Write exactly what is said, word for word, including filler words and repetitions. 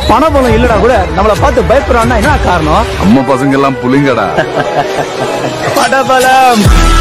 பணபலம் இல்லடா கூட நம்மள பார்த்து பயப்படுறான்னா என்ன காரணம்? நம்ம பசங்க எல்லாம் புலிங்கடா. பணபலம்